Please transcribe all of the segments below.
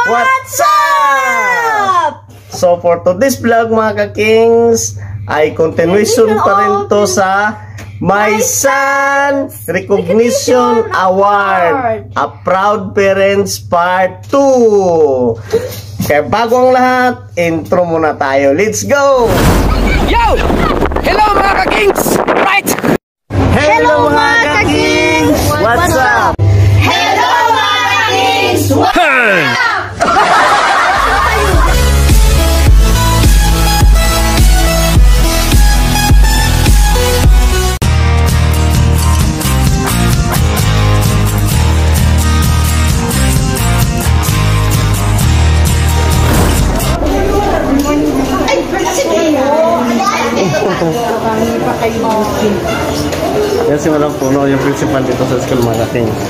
What's up? So for today's vlog mga ka-kings, ay continuation pa rin to sa My Son Recognition Award, A Proud Parents Part 2. Kaya bago ang lahat, intro muna tayo. Let's go! Yo! Hello mga ka-kings! Right! Hello mga ka-kings! What's up? Hello mga ka-kings! What's up? Yan si Madam Puno, yung principal dito sa school mga ka-kings.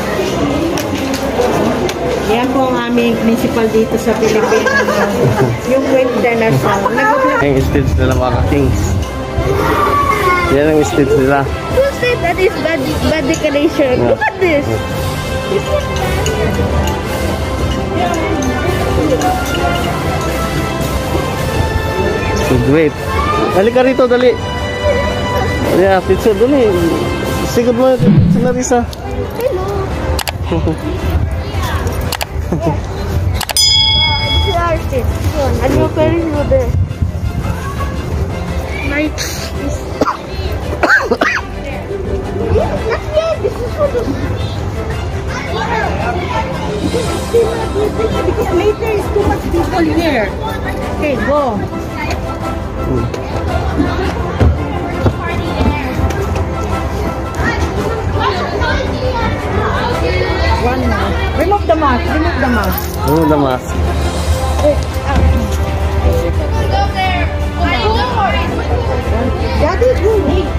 Yan po ang aming principal dito sa Pilipinas. Yung kwenta na siya. Yung stage nila mga ka-kings. Yan ang stage nila. Who said that is bad decoration? Yeah. Look at this. So great. Dali ka rito, dali. Yeah, picture doon eh. Sigod mo yung Narisa. Hello. This is artist. And your parents were there. My not yet. This is for the Because later is too much people here. Okay, go. One more. Remove the mask. Remove the mask. Remove the mask. go there. Daddy, go.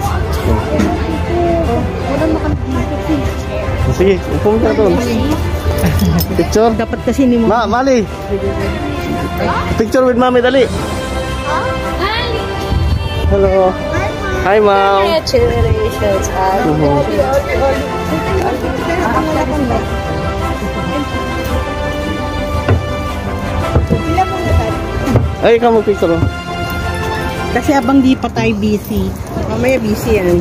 Sige, upo mo ka doon. Picture. Dapat kasi ni mo. Mali. Picture with mommy, dali. Hello. Hi, mom. Congratulations. Ay, kamu picture. Kasi abang di pa tayo busy. Mamaya busy yan.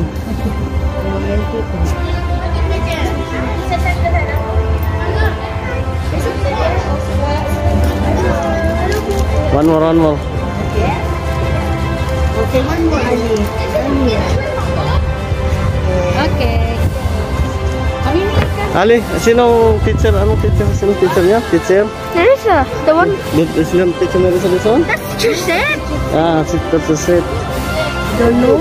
One more. Okay, one more, Ali. Okay. Ali, sino teacher? Anong teacher? Sino teacher niya? Teacher? Narisa, the one. Sino teacher na rin sa lesson? That's what you said. Ah, that's the set. Don't know.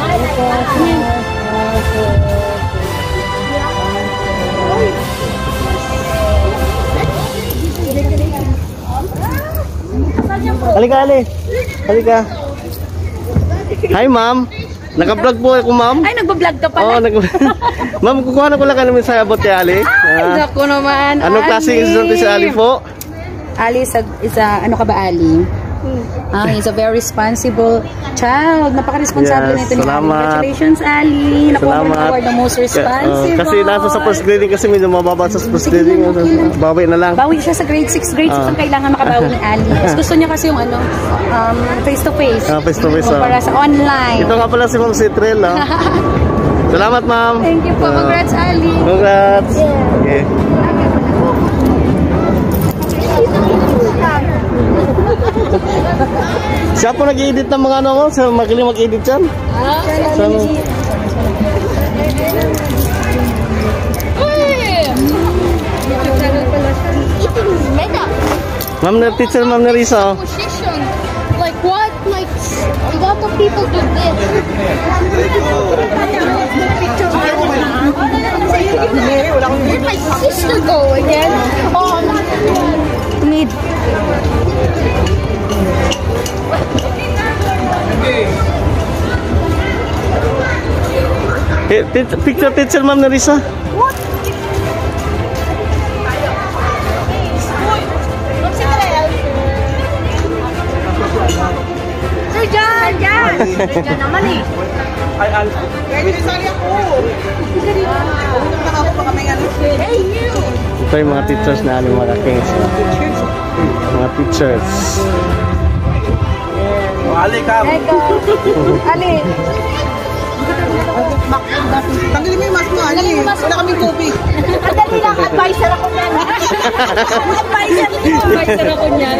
Halika, Ali. Halika. Hi, ma'am. Naka-vlog po ako, ma'am. Ay, nagbablog ka Oo, pala. ma'am, kukuha na ko lang kami sa abot ni Ali. Ay, naku naman. Anong klaseng estudyante si Ali po? Ali is a ano ka ba, Ali? He's a very responsible child. Napaka-responsable Yes, nito ni Ali. salamat. Congratulations, Ali. Nakuha mo ng award ng most responsible. Kasi nasa sa first grading kasi medyo mababa sa first grading. Bawi na lang. Bawi siya sa grade 6. Grade 6 ang kailangan makabawi ni Ali. Mas gusto niya kasi yung ano, face-to-face. Face-to-face. Para sa online. Ito nga pala si Ma'am Citrel. Salamat, ma'am. Thank you po. Congrats, Ali. Congrats. Okay. Siya po nag-i-edit ng mga ano ko. Siya magaling mag-edit dyan. Ma'am na teacher, Ma'am Narisa. Position. Like what? Like a lot of people do this. Where'd my sister go again? Oh, not Need. Picture teacher, Ma'am Narisa. Sir John! John! John naman eh. Ay, pwede sali ako. Hey, you! Ito yung mga teachers na mga kings. Mga teachers. Ali ka. Eko. Ali. Tanggalin mo yung mask mo, Ali. Wala kaming kopi. Madali lang, advisor ako niyan. Advisor ako niyan.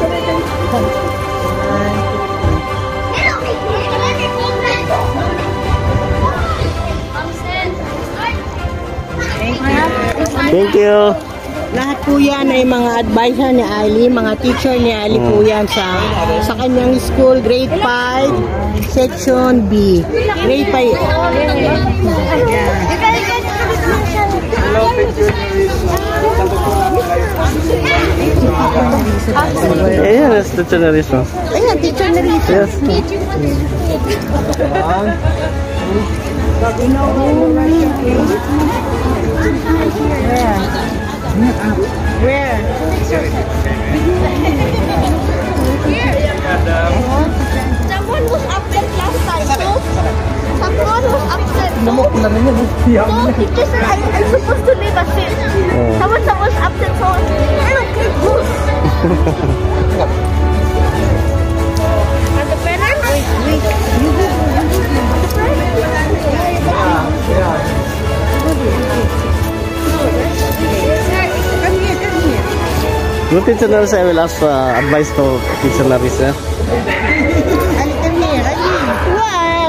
Thank you. Lahat po yan ay mga advisor ni Ali, mga teacher ni Ali po yan sa kanyang school, grade 5, section B. Grade 5. Ayan, that's the generation. Ayan, teacher na rin. Yes. Where? Someone was upset last time. Someone was upset. No, teacher said I'm supposed to leave a seat. Someone was upset, so okay, good. And the parents? Good teacher na rin sa will ask advice to teacher na rin siya. Ali, come here. Ali. What?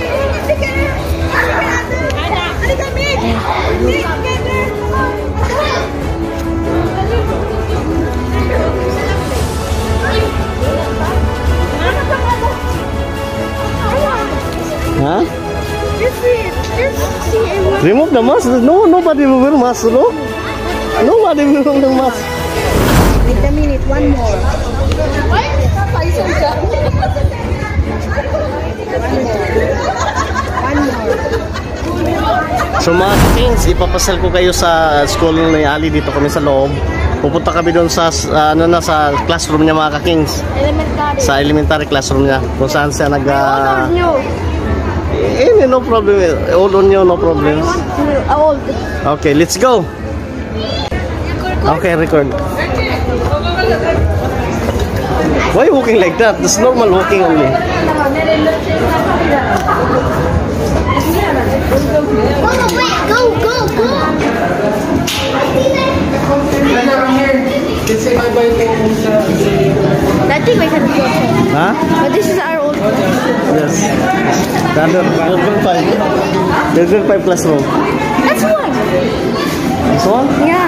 Ha? Just see everyone. Remove the mask? No, nobody will wear mask, no? Nobody will wear mask. Wait a minute, one more. Why is it Tyson job? One more. So mga kings, ipapasal ko kayo sa school ni Ali. Dito kami sa loob. Pupunta kami doon sa sa classroom niya mga kings. Elementary. Sa elementary classroom niya. Kung saan siya nag... New. no problem. All on you, no problem. Old. Okay, let's go. Okay, record. Why you walking like that? That's normal walking only. Go, go, go. That thing I can do. Huh? But this is our old. Yes. The other, grade 5. The grade 5 classroom. That's one. This one? Yeah.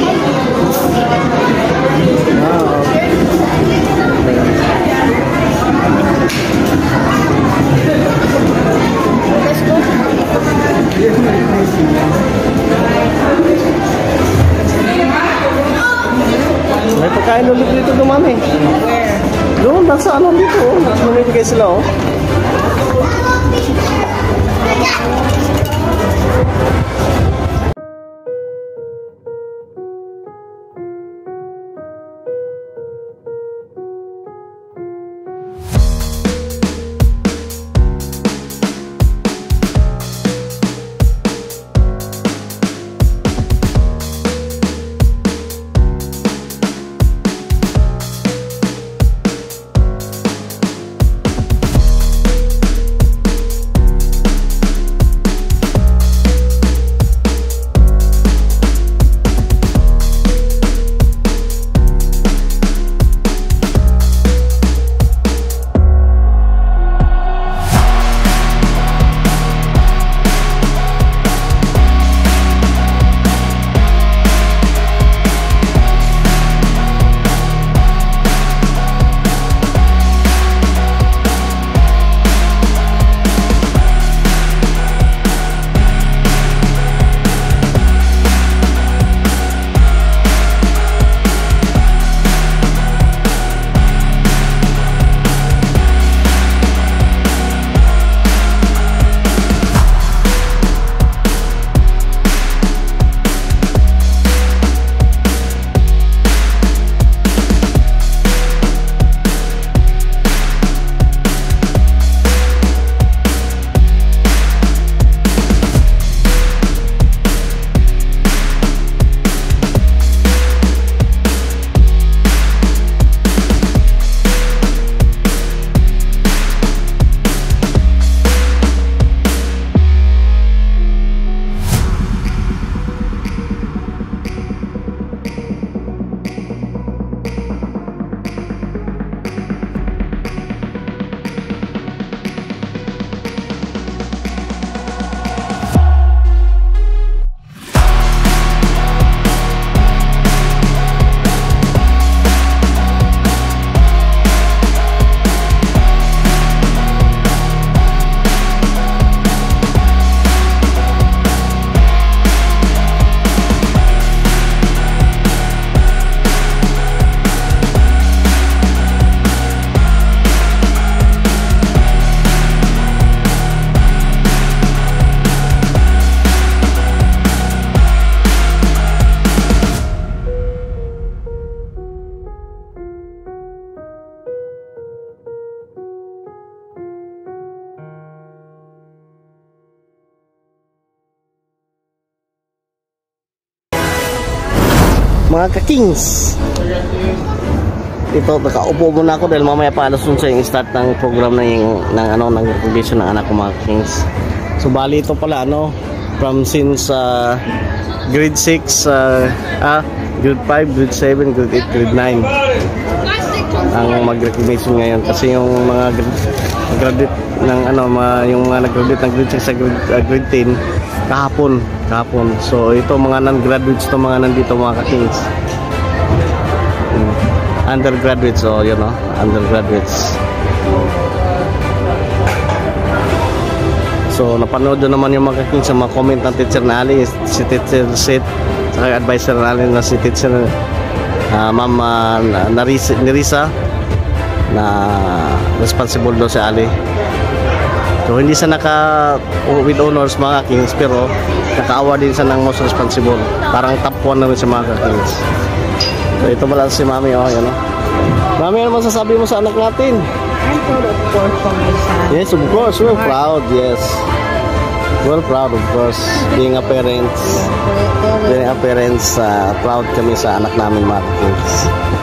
Ah, okay. Let's go. May pagkain ulit dito dumami. Doon, nasa ano dito. Mamimigay sila, oh. Mga ka-kings, ito, nakaupo muna ako dahil mamaya pa alas 11 yung start ng program ng recognition ng anak ko, mga ka-kings. So bali ito pala from since grade 6, grade 5, grade 7, grade 8, grade 9 ang mag-recognition ngayon kasi yung mga graduate ng yung mga nag-graduate ng grade 6 sa grade 10 kahapon. So ito mga non-graduates to, mga nandito, mga ka-kings. Undergraduates, so yun undergraduates. So napanood doon naman yung mga ka-kings sa mga comment ng teacher na Ali, si teacher Sid, saka advisor na Ali na si teacher Ma'am Nerissa, na responsible daw si Ali. So hindi siya with honors, mga ka-kings, pero naka-award din siya ng most responsible. Parang top 1 naman sa mga ka-kings. So ito pala si Mami, yun Mami, ano masasabi mo sa anak natin? I'm proud, of course, for my son. Yes, of course, we're proud, yes. We're proud, of course, being a parents. Proud kami sa anak namin, mga kids.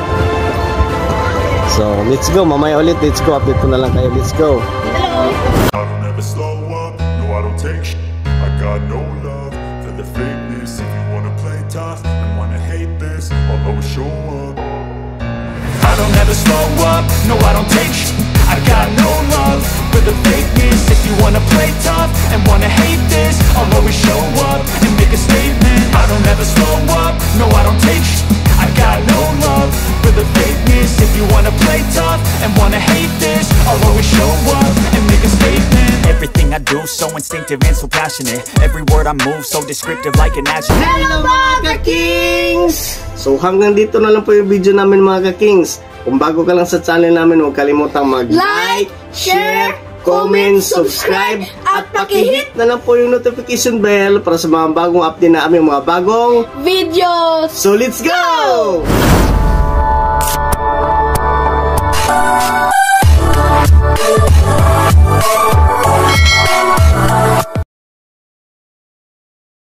So, let's go, mamaya ulit, let's go, update ko na lang kayo, let's go. I don't ever slow up, no I don't take shit. I got no love for the fakeness. If you wanna play tough and wanna hate this, I'll always show up. I don't ever slow up, no I don't take shit. I got no love for the fakeness. If you wanna play tough and wanna hate this, I'll always show up and make a statement. I don't ever slow up, no I don't take shit. I got no love for the fakeness. If you wanna play tough and wanna hate this, I'll always show up and make a statement. Everything I do so instinctive and so passionate. Every word I move so descriptive like an adjective. Hello, mga ka-kings! So hanggang dito na lang po yung video namin, mga ka-kings. Kung bago ka lang sa channel namin, huwag kalimutang mag-like, share, comment, subscribe, at pakihit na lang po yung notification bell para sa mga bagong update na aming mga bagong Videos! So let's go!